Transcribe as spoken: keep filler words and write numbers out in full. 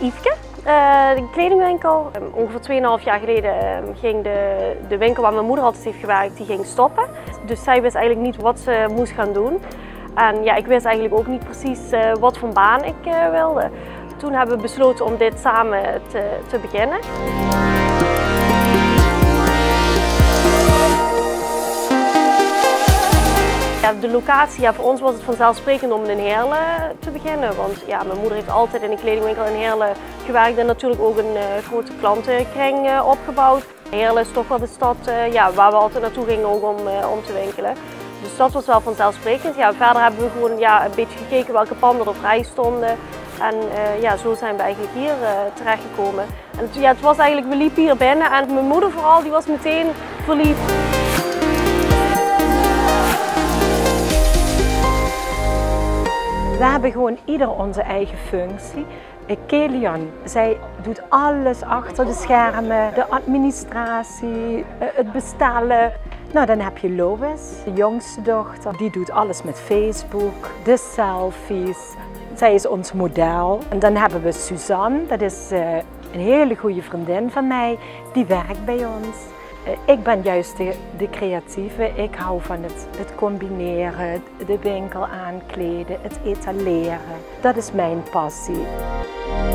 Yveske, uh, de kledingwinkel. Um, ongeveer twee komma vijf jaar geleden um, ging de, de winkel waar mijn moeder altijd heeft gewerkt, die ging stoppen. Dus zij wist eigenlijk niet wat ze moest gaan doen. En ja, ik wist eigenlijk ook niet precies uh, wat voor baan ik uh, wilde. Toen hebben we besloten om dit samen te, te beginnen. Ja, de locatie, ja, voor ons was het vanzelfsprekend om in Heerlen te beginnen. Want ja, mijn moeder heeft altijd in een kledingwinkel in Heerlen gewerkt en natuurlijk ook een uh, grote klantenkring uh, opgebouwd. Heerlen is toch wel de stad uh, ja, waar we altijd naartoe gingen ook om, uh, om te winkelen. Dus dat was wel vanzelfsprekend. Ja, verder hebben we gewoon ja, een beetje gekeken welke panden er vrij stonden. En uh, ja, zo zijn we eigenlijk hier uh, terechtgekomen. En ja, het was eigenlijk, we liepen hier binnen en mijn moeder vooral, die was meteen verliefd. We hebben gewoon ieder onze eigen functie. Kelian, zij doet alles achter de schermen, de administratie, het bestellen. Nou, dan heb je Lois, de jongste dochter, die doet alles met Facebook, de selfies. Zij is ons model. En dan hebben we Suzanne, dat is een hele goede vriendin van mij, die werkt bij ons. Ik ben juist de, de creatieve. Ik hou van het, het combineren, de winkel aankleden, het etaleren. Dat is mijn passie.